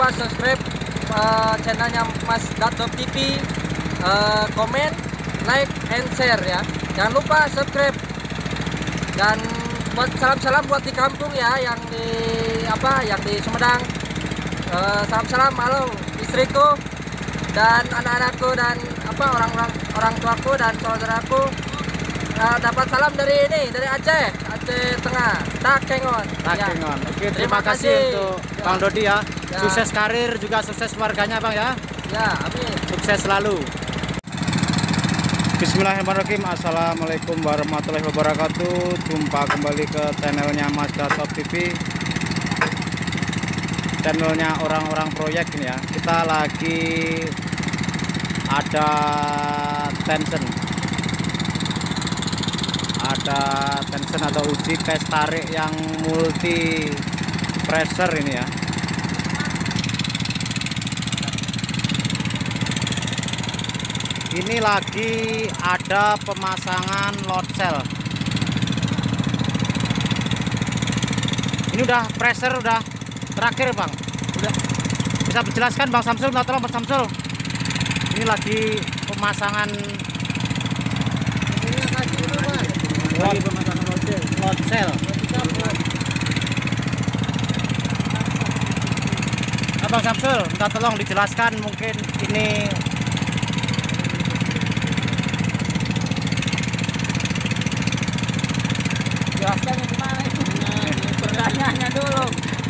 lupa subscribe channelnya Mas Dato TV, komen, like, and share ya. Jangan lupa subscribe. Dan buat salam-salam buat di kampung ya, yang di Sumedang. Salam-salam, halo istriku dan anak-anakku dan orang tuaku dan saudaraku. Dapat salam dari Aceh Tengah, Takengon. Ya. Oke, terima kasih untuk Bang Dodi ya. Sukses karir juga sukses keluarganya Bang ya. Ya, amin. Sukses selalu. Bismillahirrahmanirrahim. Assalamualaikum warahmatullahi wabarakatuh. Jumpa kembali ke channelnya Mas Dato TV, channelnya orang-orang proyek ini ya. Kita lagi ada tension atau uji tes tarik yang multi pressure ini ya. Ini lagi ada pemasangan load cell. Ini udah pressure udah terakhir Bang. Udah bisa menjelaskan Bang Samsul, minta tolong Bang Samsul. Ini lagi pemasangan load cell. Bang Samsul, minta tolong dijelaskan mungkin ini Jelaskannya gimana itu? Pertanyaannya dulu.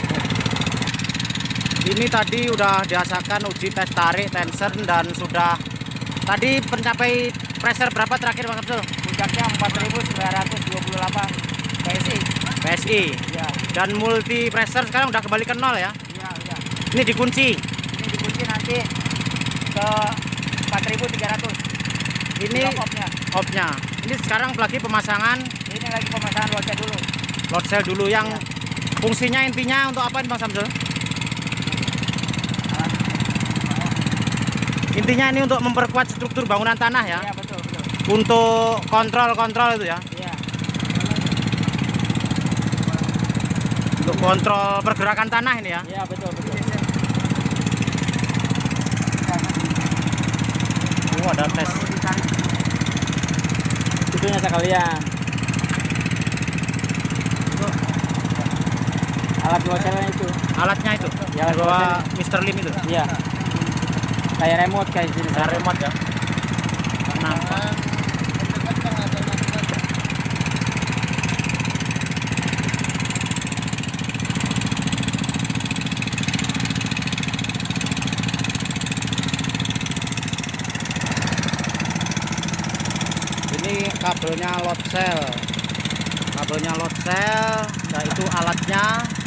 Ini tadi udah dihasilkan uji tes tarik tension dan sudah tadi mencapai pressure berapa terakhir Bang Samsul? Puncaknya 4.928 PSI. Ya. Dan multi pressure sekarang udah kembali ke nol ya? Iya. Ini dikunci. Ini dikunci nanti ke 4.300. Ini opnya. Ini sekarang lagi pemasangan. Ini lagi pemasangan Load cell dulu yang fungsinya intinya untuk apa ini Bang Samsul? Intinya ini untuk memperkuat struktur bangunan tanah ya? Iya, betul. Untuk kontrol itu ya? Iya. Untuk kontrol pergerakan tanah ini ya? Iya, betul. Oh, ada tes. Itunya sekalian. Alat locelnya itu. Alatnya itu? Ya, alat bawa locelnya. Mr. Lim itu? Iya. Kayak remote kayak sini. Kayak remote ya? Nah. Ini kabelnya load cell, nah itu alatnya.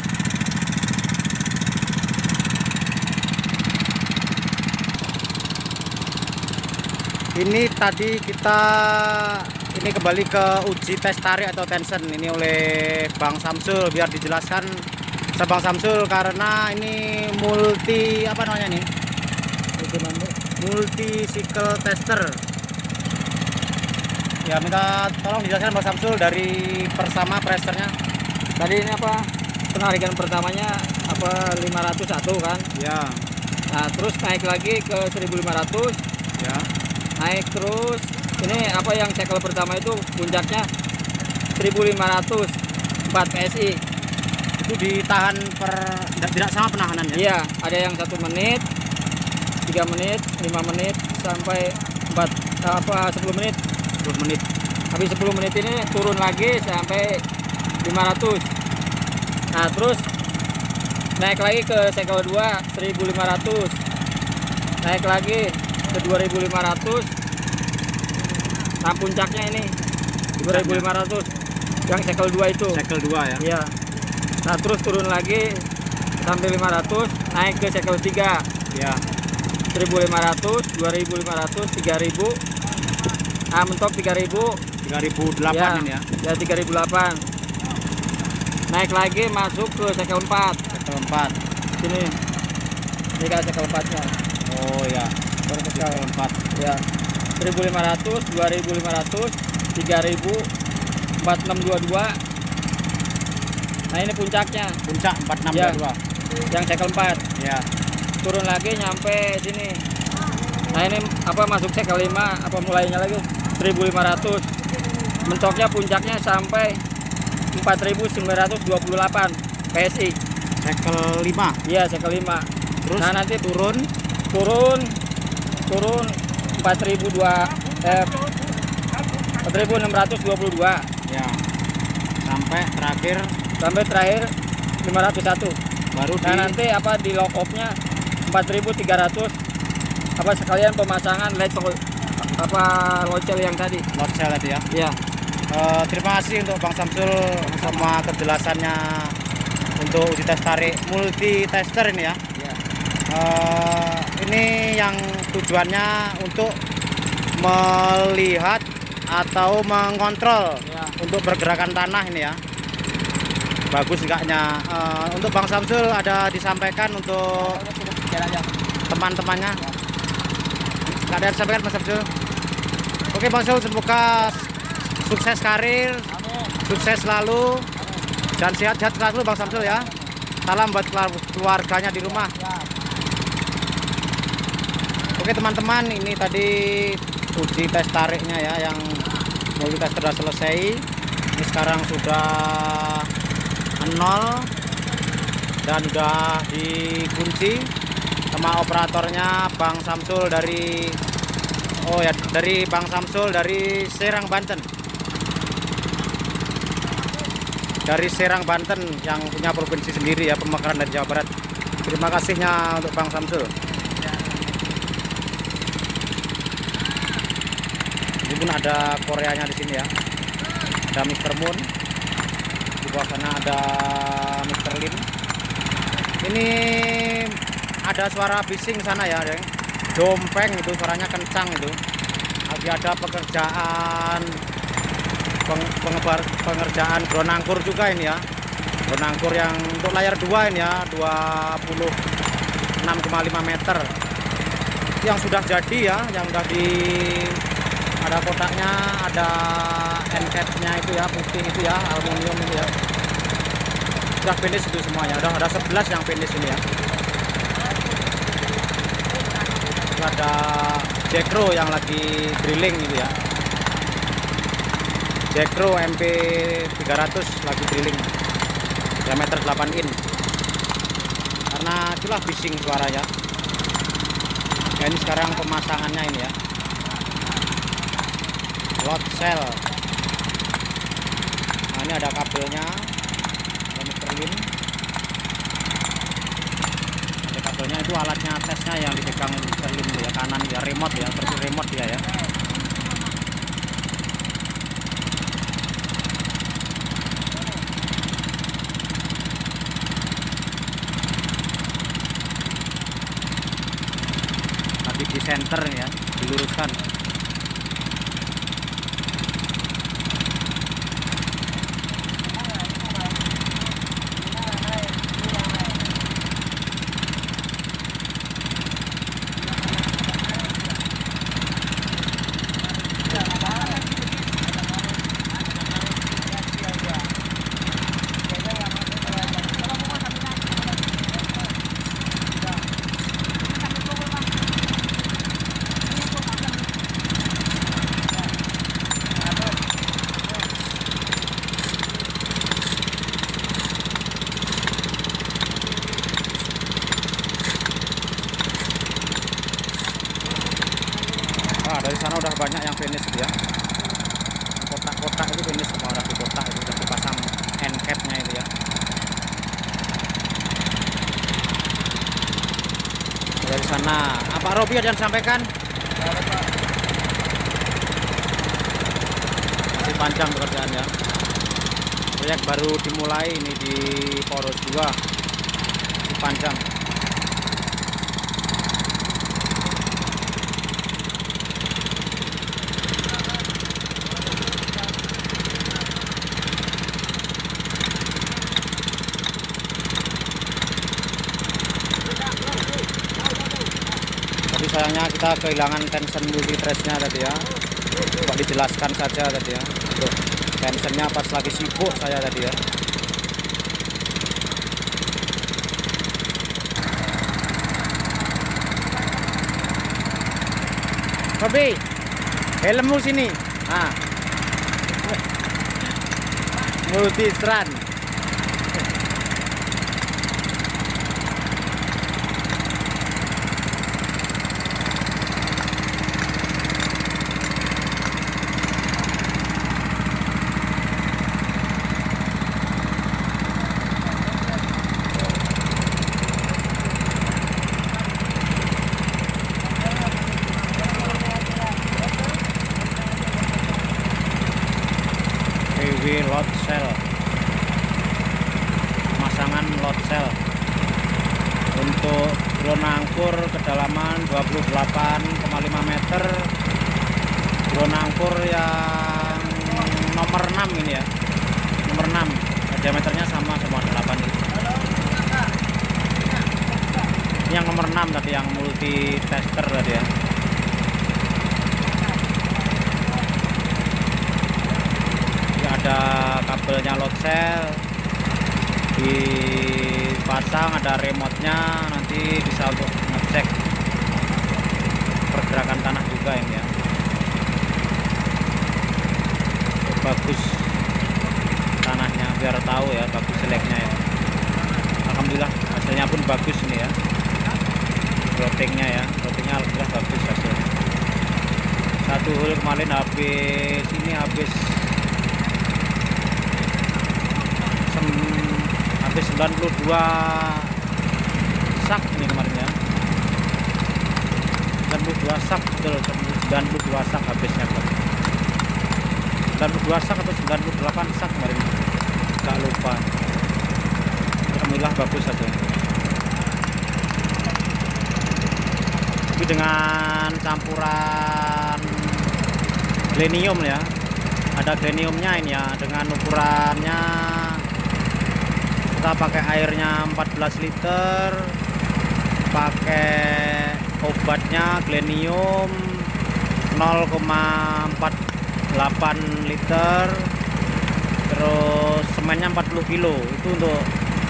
Ini tadi kita kembali ke uji tes tarik atau tension ini oleh Bang Samsul, biar dijelaskan sama Bang Samsul karena ini multi multi cycle tester. Ya, minta tolong dijelaskan Bang Samsul dari persama pressernya. Tadi ini penarikan pertamanya 501 kan? Ya. Nah, terus naik lagi ke 1.500. Ya. Naik terus. Ini yang cycle pertama itu puncaknya 1.504 PSI. Itu ditahan tidak sama penahanannya. Iya, ada yang 1 menit, 3 menit, 5 menit sampai 10 menit. 10 menit. Habis 10 menit ini turun lagi sampai 500. Nah, terus naik lagi ke cycle 2 1.500. Naik lagi ke 2.500. Nah, puncaknya ini 2.500 yang cycle 2 itu. Cycle 2 ya. Iya. Nah, terus turun lagi sampai 500, naik ke cycle 3. Ya. 1.500, 2.500, 3.000. Nah, mentok 3.000. 3.008 ini ya. Ya 3.008. Naik lagi masuk ke cycle 4. Cycle 4. Sini. Ini kan cycle 4-nya. Oh ya. Baru ke Cycle 4. Ya. 1.500, 2.500, 3.000, 4622. Nah, ini puncaknya. Puncak 4622. Yang cycle 4. Ya. turun lagi nyampe sini. Nah ini apa masuk cek kelima, apa mulainya lagi 1500. Mentoknya puncaknya sampai 4928 PSI. Sekel 5. Iya, sekel 5. Terus Nah nanti turun 4622 ya. Sampai terakhir 501. baru Nah nanti apa di lock off-nya 4300, apa sekalian pemasangan LED apa locel yang tadi. load cell tadi ya. Iya. Terima kasih untuk Bang Samsul sama kejelasannya untuk uji tes tarik multi tester ini ya. Iya. Ini yang tujuannya untuk melihat atau mengontrol Ya. untuk pergerakan tanah ini ya. Bagus enggaknya. Untuk Bang Samsul ada disampaikan untuk teman-temannya. Nggak ada yang disampaikan Bang Samsul. Oke Bang Samsul, semoga sukses karir, sukses selalu, dan sehat-sehat selalu Bang Samsul ya. Salam buat keluarganya di rumah. Oke teman-teman, ini tadi uji tes tariknya ya, yang multi tes sudah selesai. Ini sekarang sudah 0 dan udah dikunci sama operatornya Bang Samsul dari Bang Samsul dari Serang Banten. Dari Serang Banten yang punya provinsi sendiri ya, pemekaran dari Jawa Barat. Terima kasihnya untuk Bang Samsul. Ini pun ada Koreanya di sini ya. Ada Mr. Moon. Di bawah sana ada Mr. Lin. Ini ada suara bising sana ya, Deng. Dompeng itu suaranya kencang itu. Lagi ada pengerjaan pengerjaan drone angkur juga ini ya. Drone angkur yang untuk layar 2 ini ya, 26,5 meter. Yang sudah jadi ya, yang udah ada kotaknya, ada end cap-nya itu ya, putih itu ya, aluminium itu ya. Sudah finish itu semuanya. Udah ada 11 yang finish ini ya. Itu ada Jekro yang lagi drilling gitu ya. Jekro MP 300 lagi drilling diameter 8 in. Karena itulah bising suaranya. Ya, ini sekarang pemasangannya ini ya. Load cell. Nah ini ada kabelnya, ada Mr. Lin. Ada kabelnya, itu alatnya tesnya yang dipegang Mr. Lin ya, kanan ya, remote ya, seperti remote dia ya. Tadi di center ya, diluruskan. Dari sana udah banyak yang finish ya. Kotak-kotak itu finish semua, udah di kotak itu udah dipasang end cap-nya itu ya. Dari sana, Pak Robi ada yang sampaikan? Masih panjang pekerjaannya. Proyek baru dimulai ini di Poros 2. Masih panjang. Sayangnya kita kehilangan tension multi trace-nya tadi ya. Coba dijelaskan saja tadi ya. Untuk tensionnya pas lagi sibuk saya tadi ya. Kopi, helmmu sini. Nah, multi strand. PW load cell, pemasangan load cell untuk drone angkur kedalaman 28,5 meter, drone angkur yang nomor 6 ini ya, nomor 6, diameternya sama semua 8 ini. Ini yang nomor 6 tadi, yang multi tester tadi ya. Ada kabelnya load cell, dipasang, ada remote-nya, nanti bisa untuk ngecek pergerakan tanah juga ini ya. Bagus tanahnya, biar tahu ya, bagus seleknya ya. Alhamdulillah hasilnya pun bagus ini ya, routingnya ya, routingnya alhamdulillah bagus hasilnya. Satu hole kemarin habis 92 sak ini kemarin ya, 92 sak, betul, 92 sak habisnya, 92 sak atau 98 sak kemarin, gak lupa. Alhamdulillah bagus hasilnya. Tapi dengan campuran glenium ya, ada gleniumnya ini ya, dengan ukurannya kita pakai airnya 14 liter, pakai obatnya glenium 0,48 liter, terus semennya 40 kilo. Itu untuk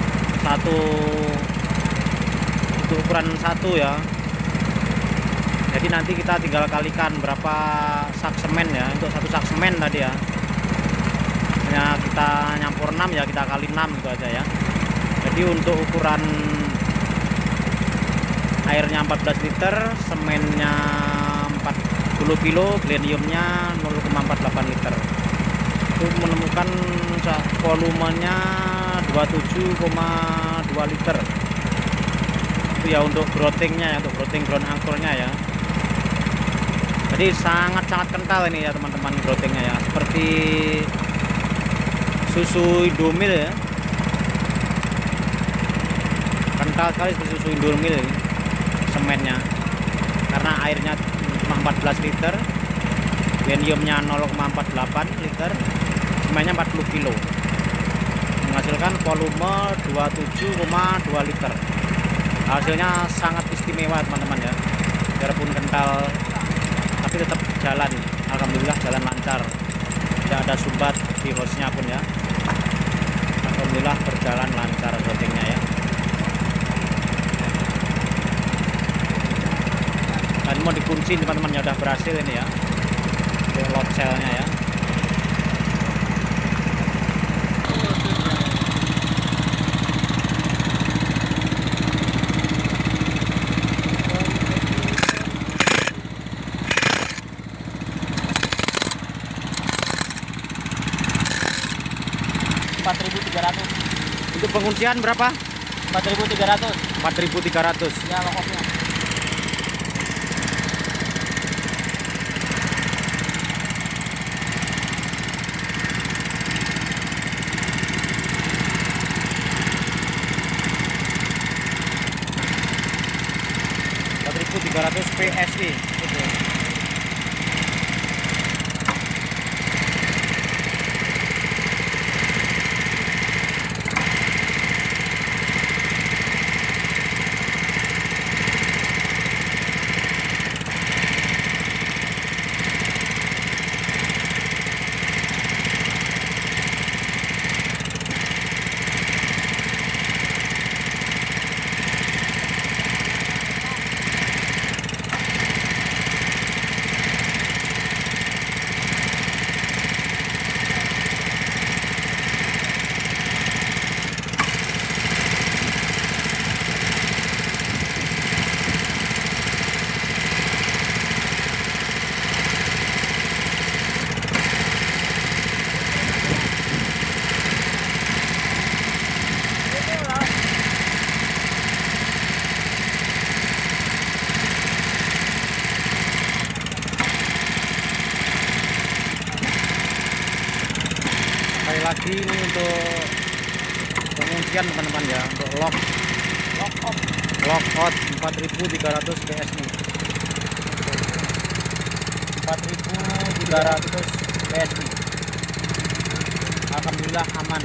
ukuran satu ya. Jadi nanti kita tinggal kalikan berapa sak semen ya, untuk satu sak semen tadi ya. Ya kita nyampur 6 ya, kita kali 6 gitu aja ya. Jadi untuk ukuran airnya 14 liter, semennya 40 kilo, gleniumnya 0,48 liter. Itu menemukan volumenya 27,2 liter. Itu ya untuk growthingnya ya, untuk growthing ground angkurnya ya. Jadi sangat-sangat kental ini ya teman-teman, growthingnya ya, seperti susu Indomil ya, kental sekali seperti susu Indomil ini semennya, karena airnya cuma 14 liter, gleniumnya 0,48 liter, semennya 40 kilo, menghasilkan volume 27,2 liter. Hasilnya sangat istimewa teman-teman ya, biarpun kental tapi tetap jalan. Alhamdulillah jalan lancar, tidak ada sumbat di hostnya pun ya. Alhamdulillah berjalan lancar routingnya ya. Dan mau dikunci teman-teman ya, udah berhasil ini ya, untuk load cell-nya ya. Untuk penguncian berapa? 4.300. 4.300 Ya lokoknya. PSI. pengujian teman-teman ya, untuk lock out 4300 PSI. 4300 PSI. Alhamdulillah aman.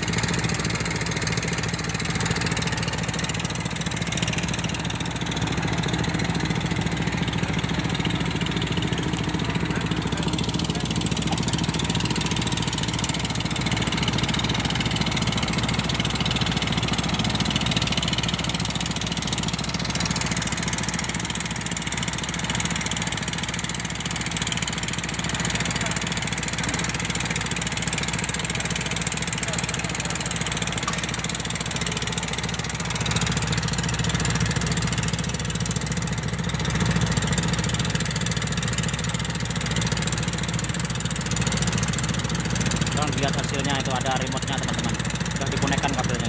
Lihat hasilnya, itu ada remote-nya teman-teman, sudah dikonekkan kabelnya.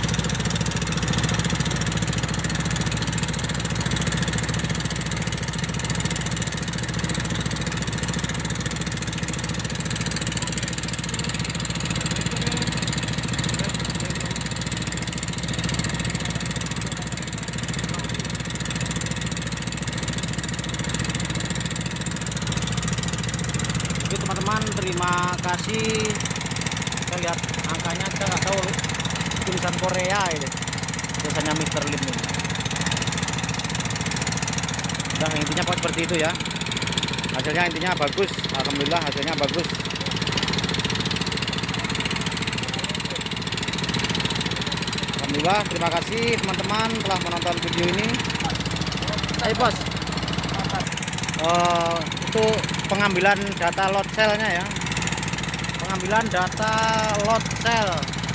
Oke teman-teman, terima kasih. Kita lihat angkanya, kita nggak tahu tulisan Korea ini, biasanya Mr. Lim ini. Nah intinya pokoknya seperti itu ya, hasilnya intinya bagus. Alhamdulillah hasilnya bagus. Alhamdulillah, terima kasih teman-teman telah menonton video ini. Ayo bos, itu pengambilan data load cell-nya ya, pengambilan data load cell.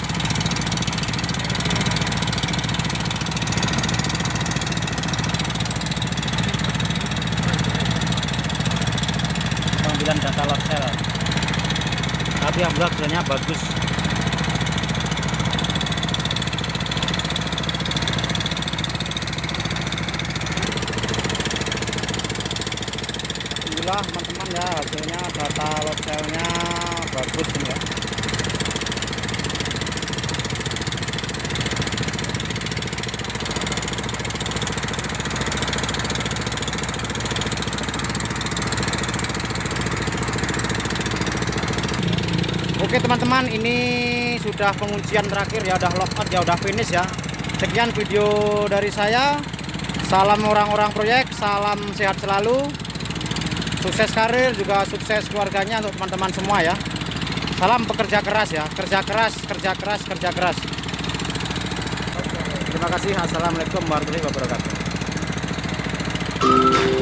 Pengambilan data load cell. Tapi yang hasilnya bagus. Alhamdulillah teman-teman ya, hasilnya data load cell-nya bagus ini ya. Oke teman-teman, ini sudah pengujian terakhir ya, udah lockout ya, udah finish ya. Sekian video dari saya. Salam orang-orang proyek, salam sehat selalu, sukses karir juga sukses keluarganya untuk teman-teman semua ya. Salam pekerja keras ya, kerja keras, kerja keras, kerja keras. Terima kasih. Assalamualaikum warahmatullahi wabarakatuh.